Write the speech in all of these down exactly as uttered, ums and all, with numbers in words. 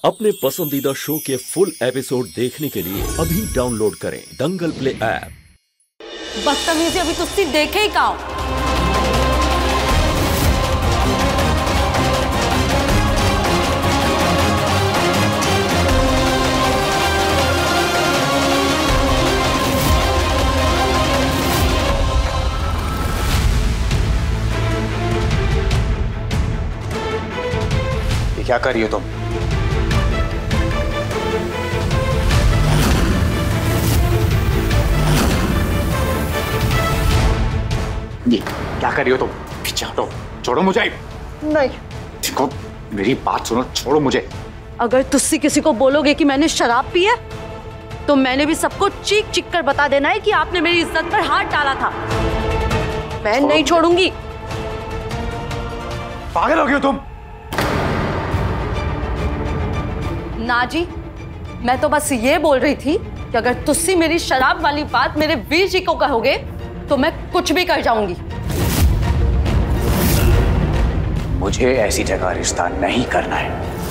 अपने पसंदीदा शो के फुल एपिसोड देखने के लिए अभी डाउनलोड करें दंगल प्ले ऐप। बदतमीजी अभी तुझसे देखे ही कहा। ये क्या कर रही हो तुम? ये क्या कर रही हो तुम? पीछे हटो, छोड़ो मुझे। नहीं। देखो मेरी बात सुनो, छोड़ो मुझे। अगर तुझसे किसी को बोलोगे कि मैंने शराब पी है तो मैंने भी सबको चीख चीख कर बता देना है कि आपने मेरी इज्जत पर हाथ डाला था। मैं नहीं छोड़ूंगी। पागल हो गई हो तुम? ना जी, मैं तो बस ये बोल रही थी कि अगर तुझसे मेरी शराब वाली बात मेरे वीर जी को कहोगे तो मैं कुछ भी कर जाऊंगी। मुझे ऐसी जगह रिश्ता नहीं करना है।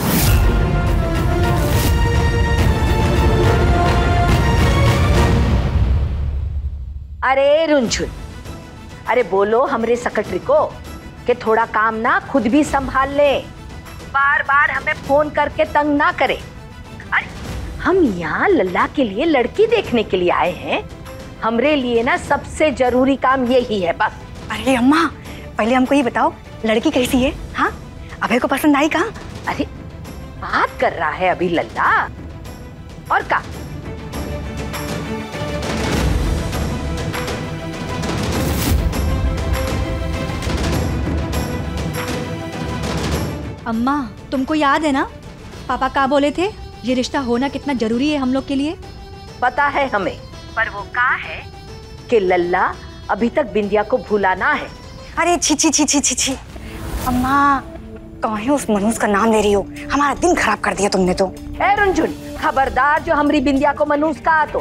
अरे रुंझुन, अरे बोलो हमरे सेक्रेटरी को कि थोड़ा काम ना खुद भी संभाल ले, बार बार हमें फोन करके तंग ना करे। अरे हम यहाँ लल्ला के लिए लड़की देखने के लिए आए हैं, हमरे लिए ना सबसे जरूरी काम यही है बस। अरे अम्मा, पहले हमको ये बताओ लड़की कैसी है? हाँ, अभय को पसंद आई कहाँ? अरे बात कर रहा है अभी लल्ला, और का? अम्मा, तुमको याद है ना पापा क्या बोले थे? ये रिश्ता होना कितना जरूरी है हम लोग के लिए। पता है हमें, पर वो कहा है कि लल्ला अभी तक बिंदिया को भूला ना है। अरे छी छी छी छी छी छी अम्मा, कहीं उस मनोज का नाम ले रही हो? हमारा दिन खराब कर दिया तुमने तो। ए रुंझुन, खबरदार जो हमारी बिंदिया को मनोज कहा तो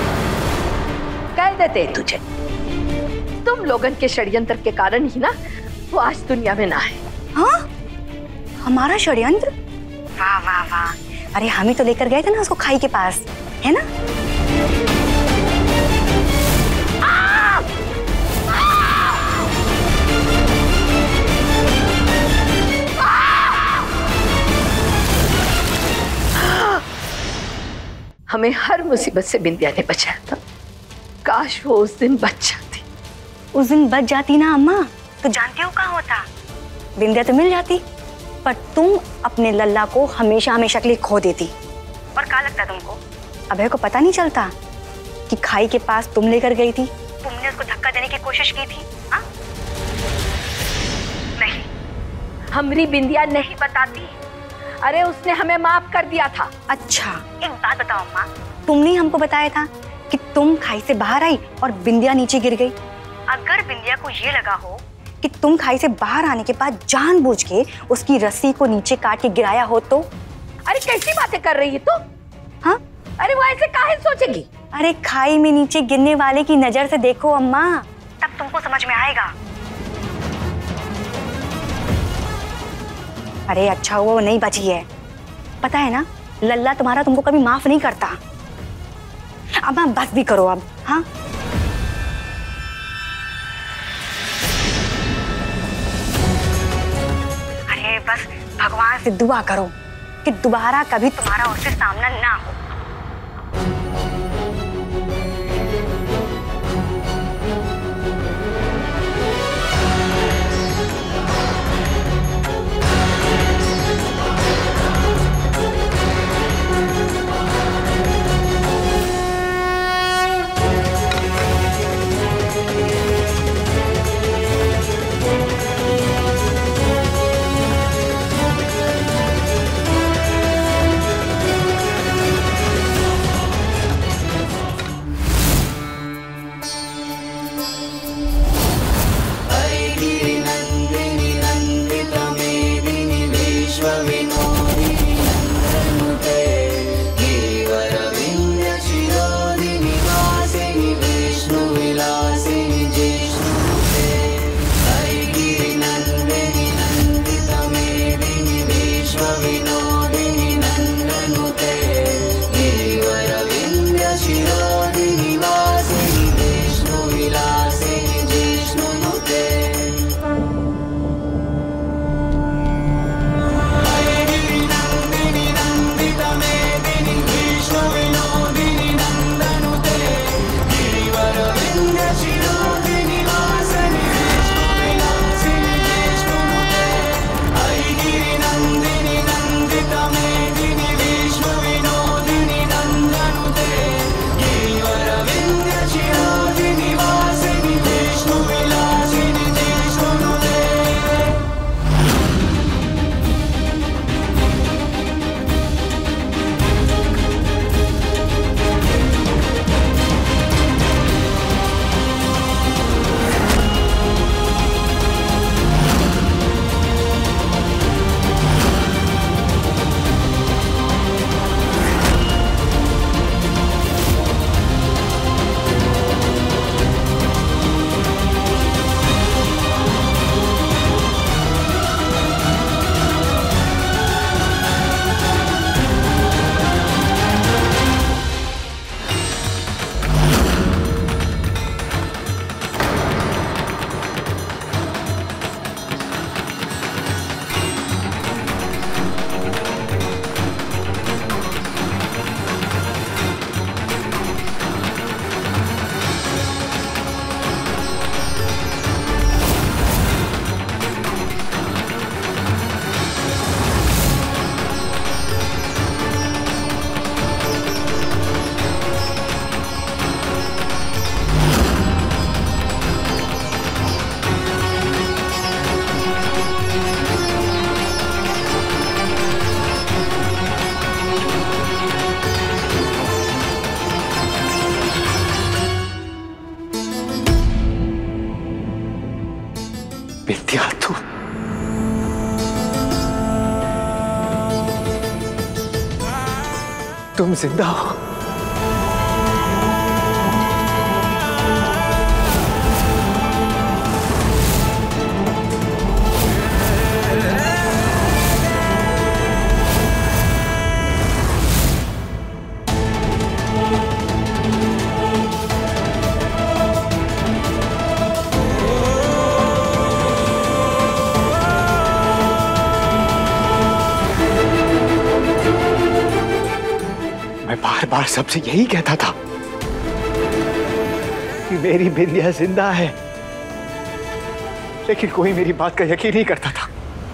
कह देते तुझे। तुम लोगन के षड्यंत्र के कारण ही ना वो आज दुनिया में ना है। हाँ, हमारा षड्यंत्र? वाह वाह वाह। अरे हम ही तो लेकर गए थे ना उसको खाई के पास, है ना? हमें हर मुसीबत से बिंदिया ने बचाया था। काश वो उस दिन बच जाती। उस दिन बच जाती ना अम्मा तो जानती हो कहाँ होता? बिंदिया तो मिल जाती, पर तुम अपने लल्ला को हमेशा हमेशा के लिए खो देती। और क्या लगता है तुमको, अभय को पता नहीं चलता कि खाई के पास तुम लेकर गई थी? तुमने उसको धक्का देने की कोशिश की थी? हाँ? नहीं, हमारी बिंदिया नहीं बताती। अरे उसने हमें माफ कर दिया था। अच्छा, एक बात बताओ अम्मा, तुमने हमको बताया था कि तुम खाई से बाहर आई और बिंदिया नीचे गिर गई। अगर बिंदिया को ये लगा हो कि तुम खाई से बाहर आने के बाद जानबूझ के उसकी रस्सी को नीचे काट के गिराया हो तो? अरे कैसी बातें कर रही है तू? हाँ? अरे वो ऐसे काहे सोचेगी? अरे खाई में नीचे गिरने वाले की नजर से देखो अम्मा, तब तुमको समझ में आएगा। अरे अच्छा हुआ वो नहीं बची है। पता है ना, लल्ला तुम्हारा तुमको कभी माफ नहीं करता। अम्मा बस भी करो अब। हाँ, अरे बस भगवान से दुआ करो कि दोबारा कभी तुम्हारा उससे सामना ना हो। तुम जिंदा हो। मैं बार बार सबसे यही कहता था कि मेरी बिंदिया जिंदा है, लेकिन कोई मेरी बात का यकीन नहीं करता था।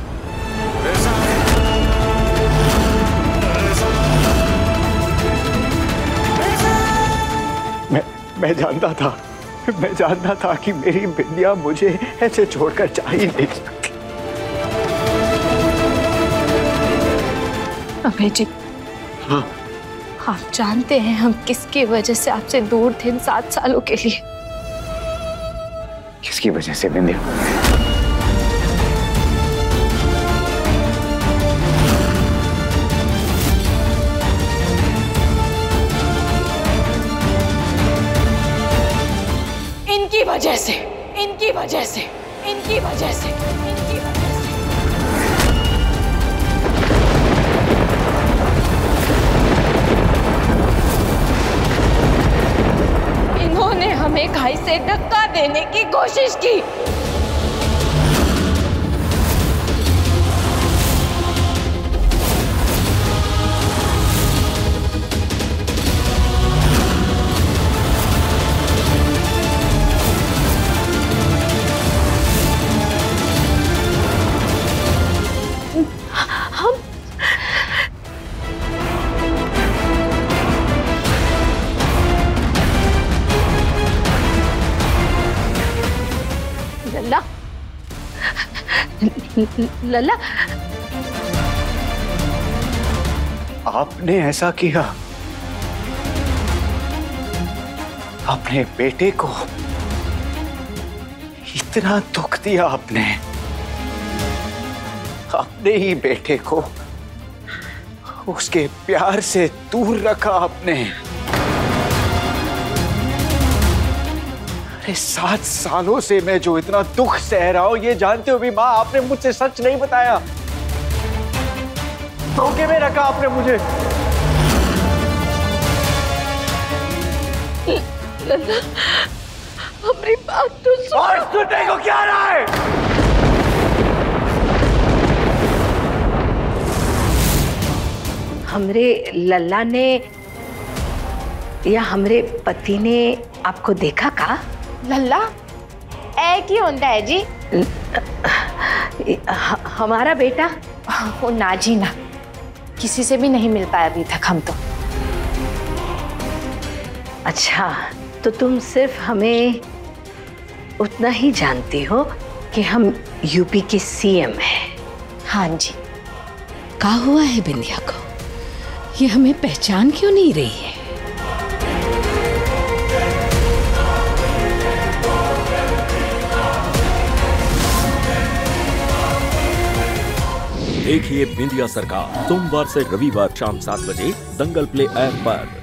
मैं मैं जानता था मैं जानता था कि मेरी बिंदिया मुझे ऐसे छोड़कर जा ही नहीं सकती। अभय जी, हाँ, आप जानते हैं हम किसकी वजह से आपसे दूर थे इन सात सालों के लिए? किसकी वजह से बिंदिया? इनकी वजह से, इनकी वजह से, इनकी वजह से, इनकी वजह से। इन्होंने हमें खाई से धक्का देने की कोशिश की। लल्ला, लल्ला, आपने ऐसा किया? अपने बेटे को इतना दुख दिया आपने? अपने ही बेटे को उसके प्यार से दूर रखा आपने? अरे सात सालों से मैं जो इतना दुख सह रहा हूं, ये जानते हो भी माँ आपने मुझसे सच नहीं बताया। धोखे में रखा आपने मुझे। लल्ला, हमारी बात तो सुन। और सुनने को क्या रहा है? हमरे लल्ला ने या हमरे पति ने आपको देखा का? लल्ला, ऐ की होता है जी? ह- हमारा बेटा वो नाजी ना, किसी से भी नहीं मिल पाया अभी तक हम तो। अच्छा, तो तुम सिर्फ हमें उतना ही जानती हो कि हम यूपी के सीएम हैं। हाँ जी। क्या हुआ है बिंदिया को? ये हमें पहचान क्यों नहीं रही है? देखिए बिंदिया सरकार सोमवार से रविवार शाम सात बजे दंगल प्ले ऐप पर।